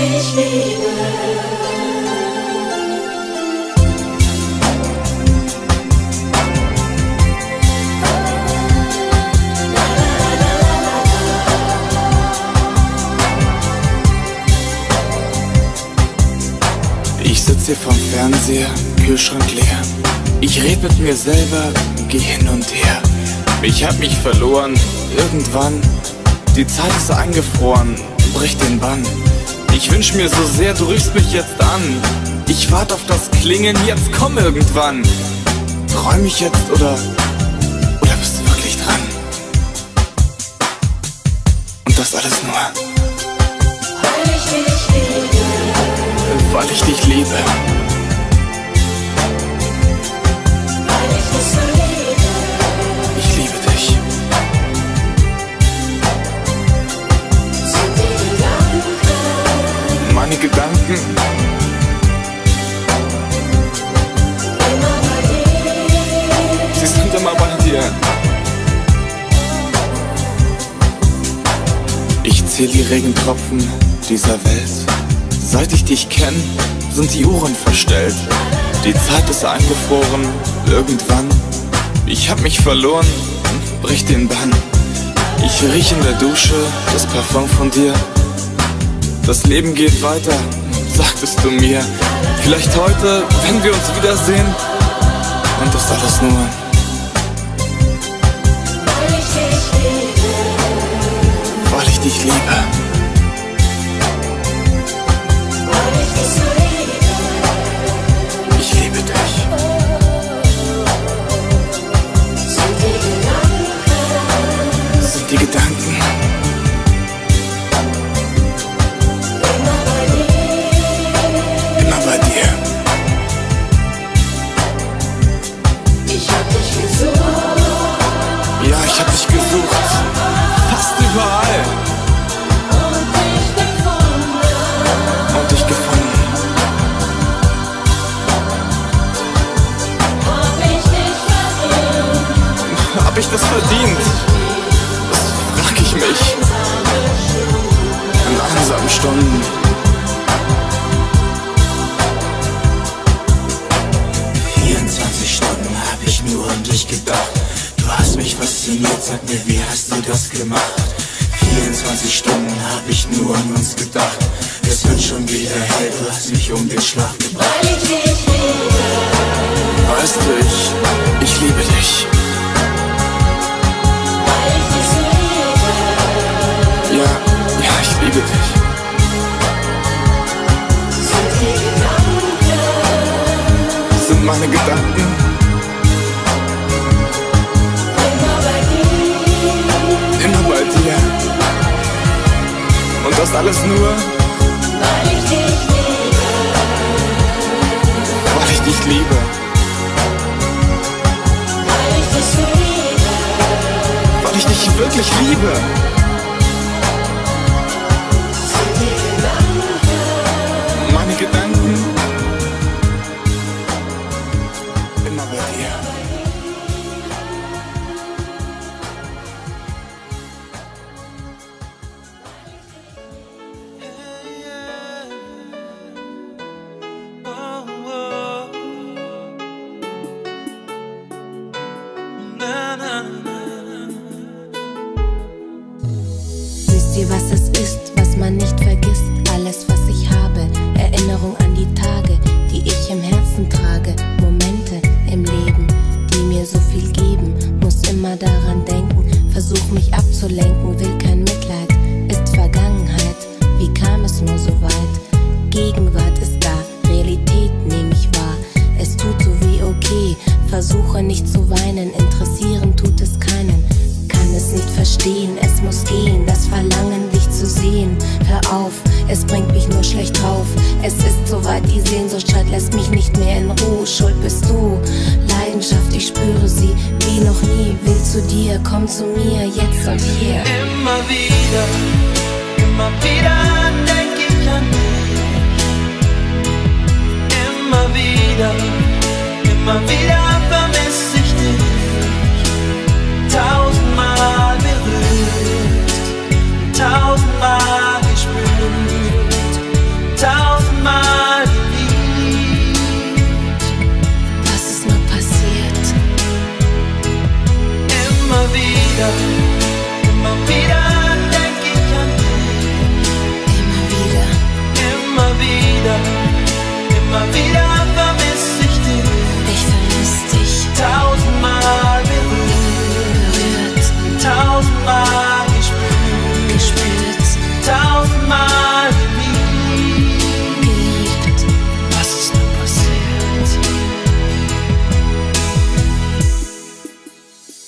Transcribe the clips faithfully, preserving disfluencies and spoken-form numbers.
dich liebe. Ich sitz hier vorm Fernseher, Kühlschrank leer. Ich red mit mir selber, geh hin und her. Ich hab mich verloren, irgendwann. Die Zeit ist eingefroren, brich den Bann. Ich wünsch mir so sehr, du rufst mich jetzt an. Ich wart auf das Klingeln, jetzt komm irgendwann. Träum ich jetzt oder, oder bist du wirklich dran? Und das alles nur, weil ich dich liebe. Weil ich dich liebe. Weil ich dich so liebe. Ich liebe dich. Sind die Gedanken, Meine Gedanken immer bei dir. Sie sind immer bei dir. Ich zähl die Regentropfen dieser Welt. Seit ich dich kenn, sind die Uhren verstellt. Die Zeit ist eingefroren, irgendwann. Ich hab mich verloren, brich den Bann. Ich riech in der Dusche das Parfum von dir. Das Leben geht weiter, sagtest du mir. Vielleicht heute, wenn wir uns wiedersehen. Und das alles nur, Weil ich dich liebe. weil ich dich liebe. Weil ich dich so liebe. Ich liebe dich. Sind die Gedanken, Das sind die Gedanken. immer bei dir. Immer bei dir. Ich hab dich gesucht. Ja, ich hab dich gesucht. Fast überall. Und dich gefunden. Und dich gefunden. Hab ich dich verdient. Hab ich das verdient? Das frag ich mich. In einsamen Stunden. vierundzwanzig Stunden hab ich nur an dich gedacht. Du hast mich fasziniert, sag mir, wie hast du das gemacht? vierundzwanzig Stunden hab ich nur an uns gedacht. Es wird schon wieder hell, du hast mich um den Schlaf gebracht. Weil ich dich liebe. Weißt du, ich, ich liebe dich. Weil ich dich so liebe. Ja, ja, ich liebe dich. Sind die Gedanken, Sind meine Gedanken immer bei dir. immer bei dir. Und das alles nur, Weil ich dich liebe. weil ich dich liebe. Weil ich dich so liebe. Weil ich dich wirklich liebe. Sind die Gedanken, Meine Gedanken immer bei dir. Wisst ihr, was es ist, was man nicht vergisst? Alles, was ich habe, Erinnerung an die Tage, die ich im Herzen trage. Momente im Leben, die mir so viel geben. Muss immer daran denken, versuch mich abzulenken. Will kein Mitleid, ist Vergangenheit. Wie kam es nur so weit? Gegenwart ist da, Realität nehm ich wahr. Es tut so weh, okay, versuche nicht zu weinen. Interessieren tut es keinen. Kann es nicht verstehen, es muss gehen, das Verlangen, dich zu sehen. Hör auf, es bringt mich nur schlecht drauf. Es ist soweit, die Sehnsucht schreit, lässt mich nicht mehr in Ruhe. Schuld bist du, Leidenschaft, ich spüre sie wie noch nie. Will zu dir, komm zu mir, jetzt und hier. Immer wieder, immer wieder denk ich an dich. Immer wieder, immer wieder vermiss ich dich. Tausendmal berührt, tausendmal gespürt.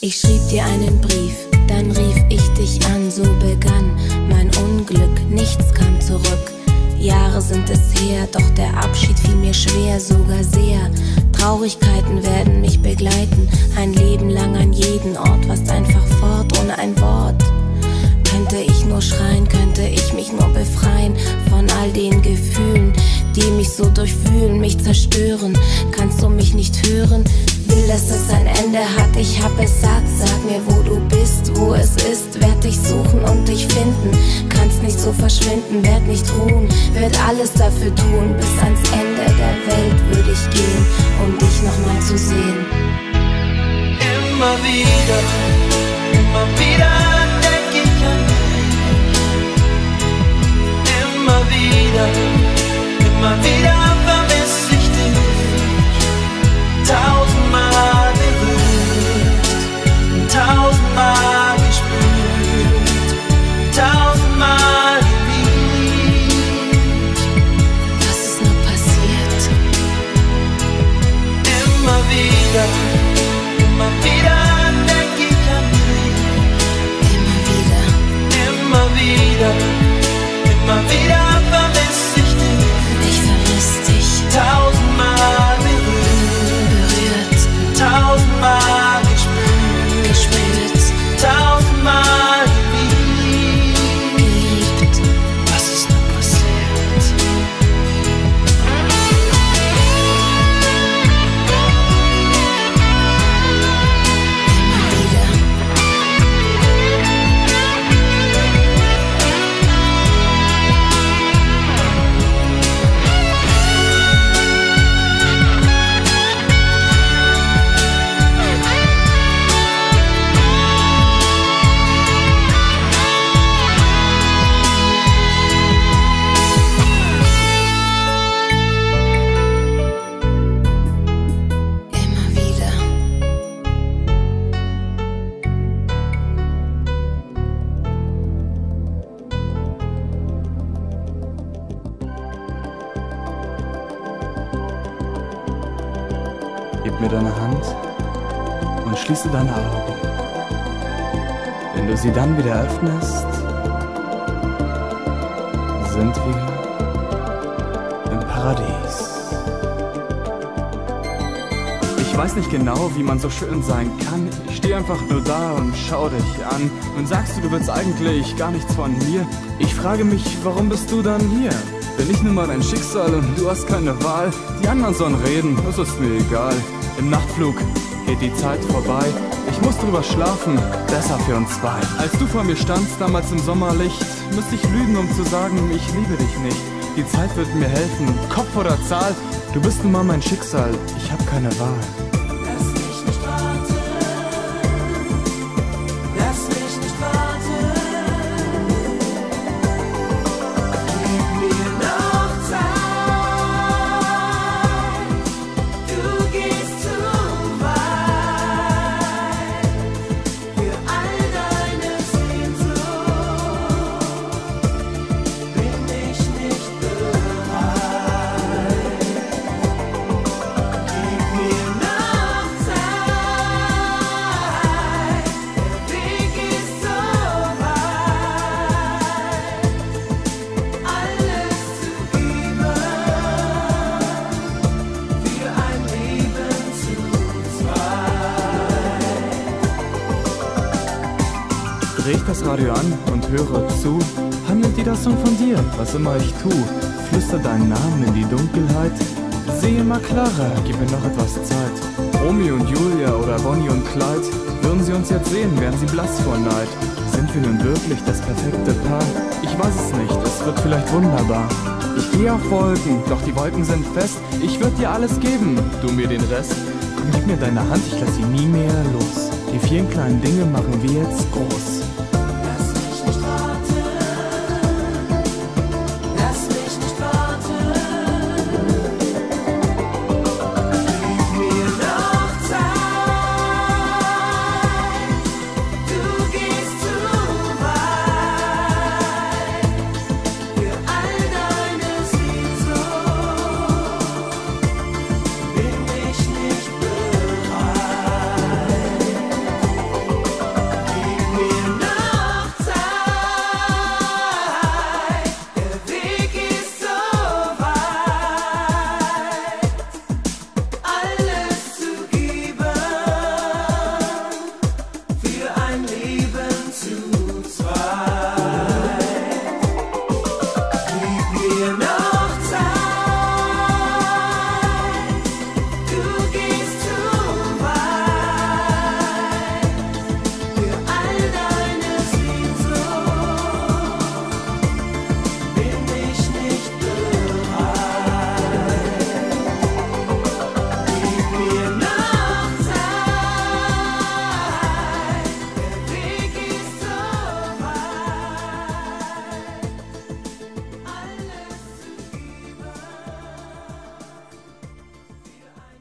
Ich schrieb dir einen Brief, dann rief ich dich an, so begann mein Unglück, nichts kam zurück. Jahre sind es her, doch der Abschied fiel mir schwer, sogar sehr. Traurigkeiten werden mich begleiten, ein Leben lang an jeden Ort, fast einfach fort, ohne ein Wort. Könnte ich nur schreien, könnte ich mich nur befreien von all den Gefühlen, die mich so durchwühlen, mich zerstören. Kannst du mich nicht hören? Will, dass es ein Ende hat, ich hab es satt. Sag mir, wo du bist, wo es ist, werd dich suchen und dich finden. Kannst nicht so verschwinden, werd nicht ruhen, werd alles dafür tun. Bis ans Ende der Welt würde ich gehen, um dich nochmal zu sehen. Immer wieder, immer wieder denk ich an dich. Immer wieder, immer wieder vermiss ich dich. Tausendmal berührt, tausendmal gespürt, tausendmal geliebt. Was ist nur passiert? Immer wieder, immer wieder denk ich an dich. Immer wieder, Immer wieder, immer wieder vermiss ich dich. ich vermiss dich. Tausendmal berührt, Berührt, tausendmal gespürt, gespürt, tausendmal geliebt. geliebt. Was ist nur passiert? Immer wieder, immer wieder. Gib mir deine Hand und schließe deine Augen. Wenn du sie dann wieder öffnest, sind wir im Paradies. Ich weiß nicht genau, wie man so schön sein kann. Ich stehe einfach nur da und schau dich an. Und sagst du, du willst eigentlich gar nichts von mir? Ich frage mich, warum bist du dann hier? Bin ich nun mal dein Schicksal und du hast keine Wahl? Die anderen sollen reden, das ist mir egal. Im Nachtflug geht die Zeit vorbei. Ich muss drüber schlafen, besser für uns zwei. Als du vor mir standst, damals im Sommerlicht, müsste ich lügen, um zu sagen, ich liebe dich nicht. Die Zeit wird mir helfen, Kopf oder Zahl. Du bist nun mal mein Schicksal, ich hab keine Wahl. Lass mich nicht warten, lass mich nicht warten. Gib mir noch Zeit, du gehst zu weit. Für all deine Sehnsucht bin ich nicht bereit. Gib mir noch Zeit, der Weg ist so weit, alles zu geben für ein Leben zu zweit. Dreh ich das Radio an und höre zu, handelt jeder Song von dir, was immer ich tu. Flüster deinen Namen in die Dunkelheit, sehe immer klarer, gib mir noch etwas Zeit. Romeo und Julia oder Bonnie und Clyde, würden sie uns jetzt sehen, wären sie blass vor Neid. Sind wir nun wirklich das perfekte Paar? Ich weiß es nicht, es wird vielleicht wunderbar. Ich gehe auf Wolken, doch die Wolken sind fest. Ich würde dir alles geben, du mir den Rest. Komm, gib mir deine Hand, ich lass sie nie mehr los. Die vielen kleinen Dinge machen wir jetzt groß. Lass mich nicht warten, lass mich nicht warten. Gib mir noch Zeit, du gehst zu weit. Für all deine Sehnsucht bin ich nicht bereit. wir noch Zeit. Du gehst zu weit für all deine Sehnsucht. Bin ich nicht bereit. Gib mir noch Zeit. Der Weg ist so weit. Alles zu geben für ein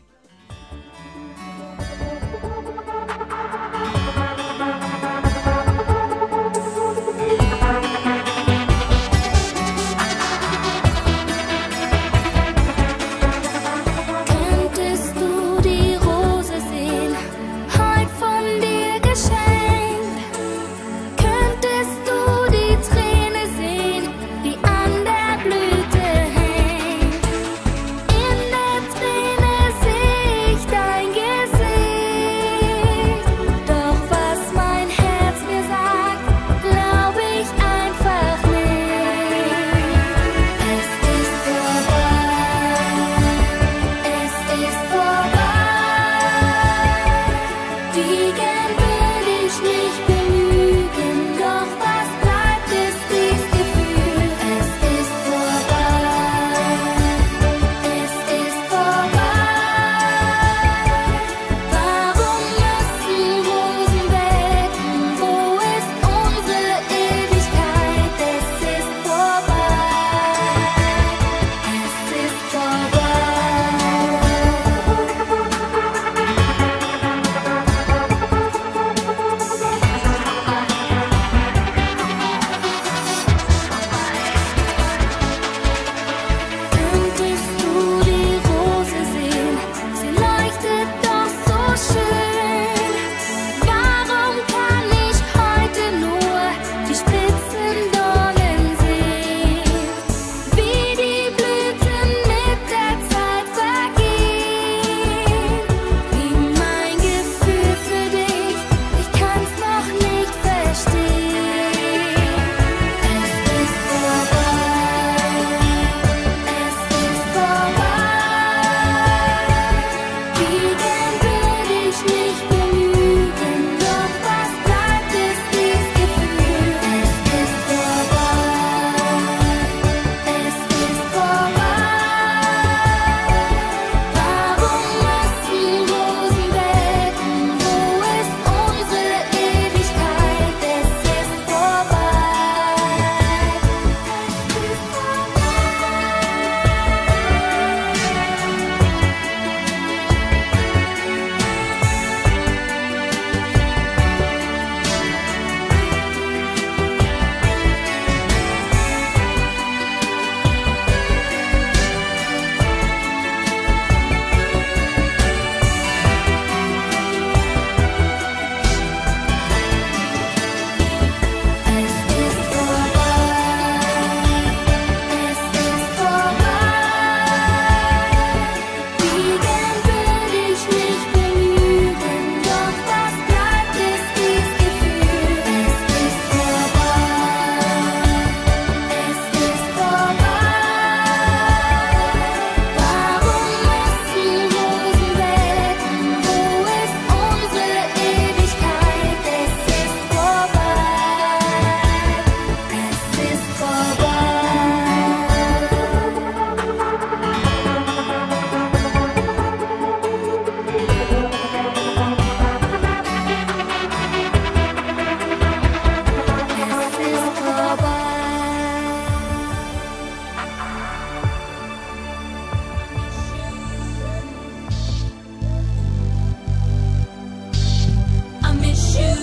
Könntest du die Rose sehen, heut von dir geschenkt? Könntest du die Träne sehen, die an der Blüte hängt? In der Träne seh ich dein Gesicht. Doch was mein Herz mir sagt, glaub ich einfach nicht. Es ist vorbei. Es ist vorbei. Wiegen würde ich nicht belügen, doch was bleibt ist dies Gefühl. Es ist vorbei. Es ist vorbei. Warum müssen Rosen wecken? Wo ist unsere Ewigkeit? Es ist vorbei. Es ist Könntest du die Rose sehen? Sie leuchtet doch so schön. Warum kann ich heute nur die Spitzendornen sehen? Wie die Blüten mit der Zeit vergehen. Wie mein Gefühl für dich, ich kann's noch nicht verstehen. Es ist vorbei. Es ist vorbei. Wiegen würde ich nicht belügen, doch was bleibt ist dies Gefühl. Es ist vorbei. Es ist vorbei. Warum müssen Rosen wecken? Wo ist unsere Ewigkeit? Es ist vorbei. Es ist Es ist vorbei. Es ist vorbei. Wiegen würde ich nicht belügen, doch was bleibt ist dies Gefühl. Es ist vorbei. Es ist vorbei. Warum müssen Rosen wecken? Wo ist unsere Ewigkeit? Es ist vorbei. Es ist vorbei. Es ist vorbei. I miss you.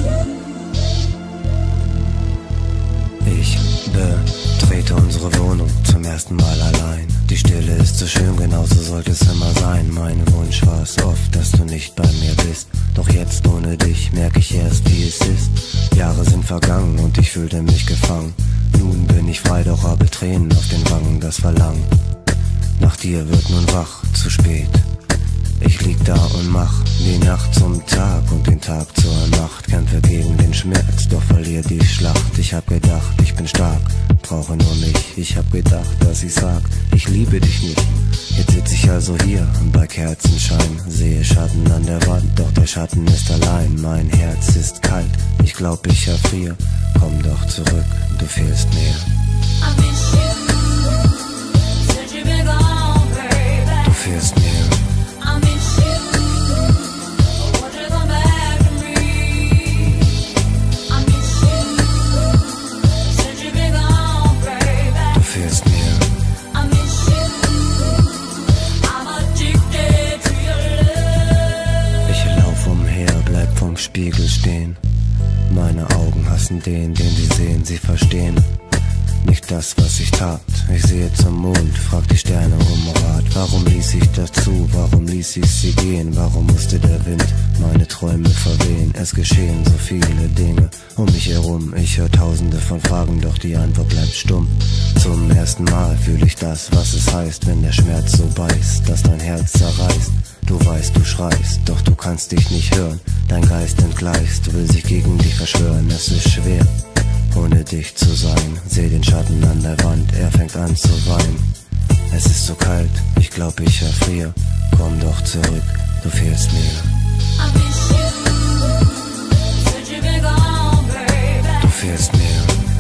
Ich betrete unsere Wohnung zum ersten Mal allein. Die Stille ist so schön, genauso sollte es immer sein. Mein Wunsch war es oft, dass du nicht bei mir bist. Doch jetzt ohne dich merke ich erst, wie es ist. Jahre sind vergangen und ich fühlte mich gefangen. Nun bin ich frei, doch habe Tränen auf den Wangen. Das Verlangen nach dir wird nun wach, zu spät. Ich lieg da und mach die Nacht zum Tag und den Tag zur Nacht. Kämpfe gegen den Schmerz, doch verlier die Schlacht. Ich hab gedacht, ich bin stark, brauche nur mich. Ich hab gedacht, dass ich sag, ich liebe dich nicht. Jetzt sitz ich also hier bei Kerzenschein, sehe Schatten an der Wand, doch der Schatten ist allein. Mein Herz ist kalt, ich glaub ich erfrier. Komm doch zurück, du fehlst mir. Du fehlst mir. Du fehlst mir. Ich lauf umher, bleib vom Spiegel stehen. Meine Augen hassen den, den sie sehen, sie verstehen nicht das, was ich tat. Ich sehe zum Mond, frag die Sterne um Rat. Warum ließ ich das zu, warum ließ ich sie gehen? Warum musste der Wind meine Träume verwehen? Es geschehen so viele Dinge um mich herum. Ich höre tausende von Fragen, doch die Antwort bleibt stumm. Zum ersten Mal fühle ich das, was es heißt, wenn der Schmerz so beißt, dass dein Herz zerreißt. Du weißt, du schreist, doch du kannst dich nicht hören. Dein Geist entgleist, will sich gegen dich verschwören. Es ist schwer, ohne dich zu sein. Seh den Schatten an der Wand, er fängt an zu weinen. Es ist so kalt, ich glaub ich erfrier. Komm doch zurück, du fehlst mir. Du fehlst mir.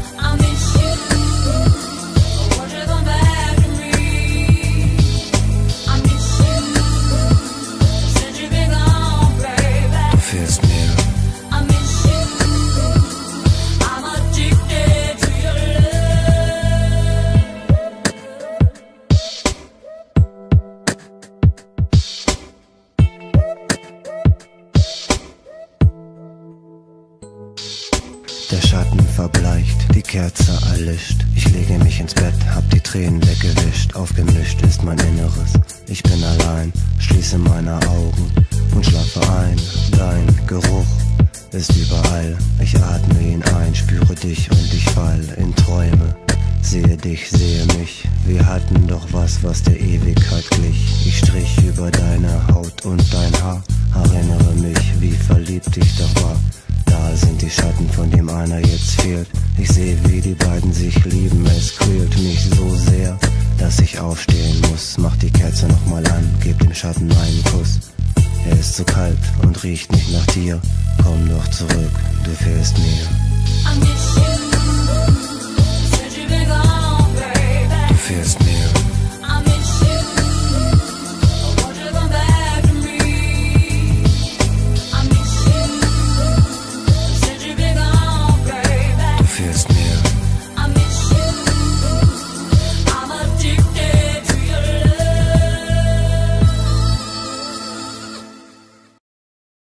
Du fehlst mir. Der Schatten verbleicht, die Kerze erlischt. Ich lege mich ins Bett, hab die Tränen weggewischt. Aufgemischt ist mein Inneres, ich bin allein. Schließe meine Augen und schlafe ein. Dein Geruch ist überall. Ich atme ihn ein, spüre dich und ich fall in Träume. Sehe dich, sehe mich, wir hatten doch was, was der Ewigkeit glich. Ich strich über deine Haut und dein Haar, erinnere mich, wie verliebt ich doch war. Da sind die Schatten, von dem einer jetzt fehlt. Ich sehe, wie die beiden sich lieben, es quält mich so sehr, dass ich aufstehen muss. Mach die Kerze nochmal an, geb dem Schatten einen Kuss. Er ist zu kalt und riecht nicht nach dir. Komm doch zurück, du fehlst mir.